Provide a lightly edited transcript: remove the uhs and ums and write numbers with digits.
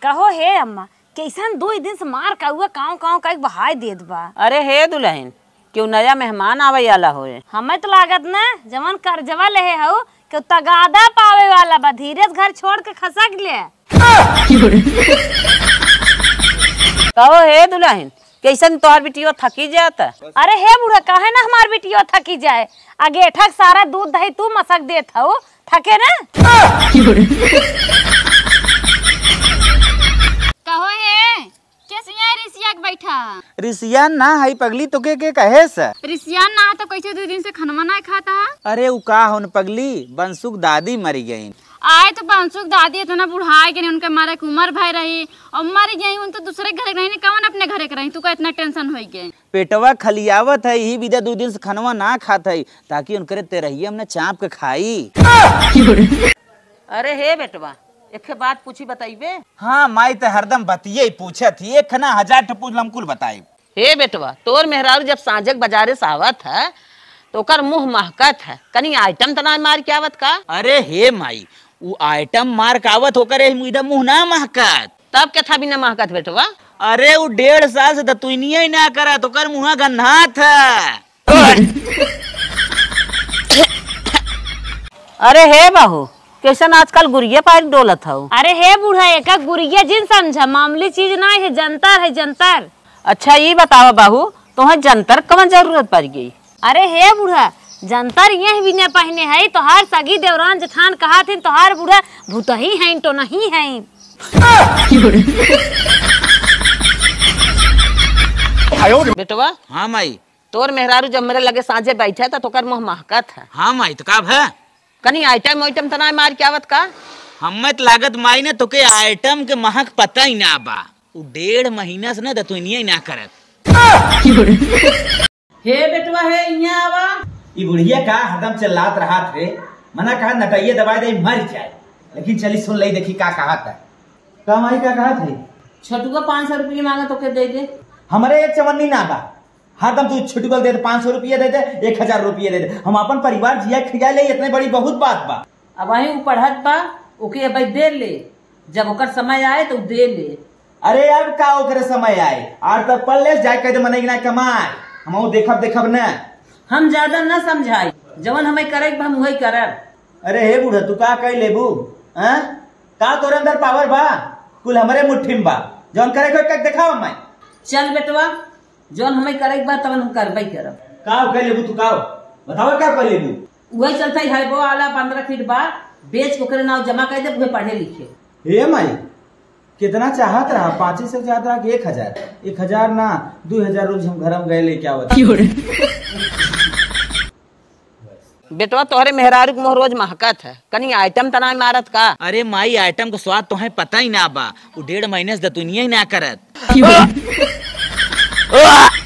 कहो हे अम्मा कैसन 2 दिन से मार का हुआ काव का बहाय देत बा। अरे हे दुल्हन क्यों नया मेहमान आवे वाला होए। हमें तो लागत ना जवन कर्जवा लेहे हो कि तगादा पावे वाला बा, धीरे घर छोड़ के खसक ले। कहो हे दुल्हन कैसन तोहर बिटियो थकी जाता। अरे हे बुढ़ा काहे ना हमार बिटियो थकी जाए, आगे ठक सारा दूध दही तू मसक देत हो, थके ना। कहो हे कैसिया रिसिया के बैठा। रिसिया ना है पगली तो के कहे से रिसिया ना तो कैसे 2 दिन से खनवा ना खाता। अरे उ का होन पगली बंसुक दादी मरी गई। आए तो बंसुक दादी इतना बुढ़ाए के उनके मारे के उम्र भाई रही और मर गई उन तो दूसरे घरे रही कौन अपने घरे के रही तू का इतना टेंशन हो गए। पेटवा खलियावत है ही विदा 2 दिन से खनवा ना खात है ताकि उनकरे तेरही हमने चाप के खाई। अरे हे बेटवा एक बात पूछी बताइबे। हाँ माई तो हरदम बतिये पूछत ही एक ना 1000 ठपूल हमकुल बताई। हे बेटवा तोर मेहरारू जब सांझक बाजारे से आवत है तो ओकर मुंह महकत है, कनी आइटम तना मार के आवत का। अरे हे माई वो आइटम मार कावत होकर मुंह ना महकत तब क्या था बिना महकत बेटवा। अरे वो 1.5 साल से दतुइनिया ही ना करा तो कर मुँह गन्ना था। अरे हे बाहू कैसन आजकल गुरिया पार डोलत हो। अरे हे बूढ़ा एक गुरिया जिन समझा मामूली चीज ना है, जंतर है जंतर। अच्छा ये बताओ बाहू तुम्हें जंतर कौन जरूरत पड़ गई। अरे हे बूढ़ा जंतर ये भी न पहने है तो हर सगी देवरान जेठान कहा थे तो हर बूढ़ा भूतही है तो नहीं है। बेटवा हाँ माई तोर मेहरारू जब मेरे लगे साँझे बैठा था तो कर मुँह महकत है। हाँ माई तो का है कनी आइटम वाइटम तना मार के आवत का। हमें लागत माई ने तो के आइटम के महक पता ही ना बा, वो 1.5 महीना से ना दतुइनिया ही ना करत। हे बेटवा हे इहाँ आवा। ये बुढ़िया का हरदम चिल्लात रहा थे, मना कहा नटाइए दवाई दे मर जाए, लेकिन चली सुन ली देखी का कहा था। का माई का कहा थे छोटुआ 500 रुपये मांगा तो के दे दे। हमारे एक चवन्नी ना बा, हरदम तू छोटू दे 500 रुपये दे दे 1000 रुपये दे दे, हम अपन परिवार जिया खिया ले इतने बड़ी बहुत बात बा। अब वही वो पढ़त बा ओके भाई दे ले, जब ओकर समय आए तो दे ले। अरे अब का ओकरे समय आए आर तक पढ़ ले जाए कह मने ना कमाए, हम देखब न हम ज्यादा न समझाई जवन हमें करे हम वही करब। अरे हे बूढ़ा तू का कह लेबू का तोरे अंदर पावर बा, कुल हमरे मुट्ठी में बा, जौन करे कोई दिखाओ मैं। चल बेटवा जौन हमें करे बा तवन हम करबई करब। का कह लेबू तू का बताओ का कह लेबू। वही चलता है वो आला 15 फीट बा बेच को करे नाव जमा कर दे पढ़े लिखे। हे माई कितना चाहत रहा 500 से ज्यादा 1000 ना 2000 रोज हम घर में गए ले क्या बेटवा तोहरे मेहरारू के मोह रोज महकत है, कनी आइटम तना मारत का। अरे माई आइटम का स्वाद तो है पता ही ना बा, वो 1.5 महीने से दुनिया ही ना करत।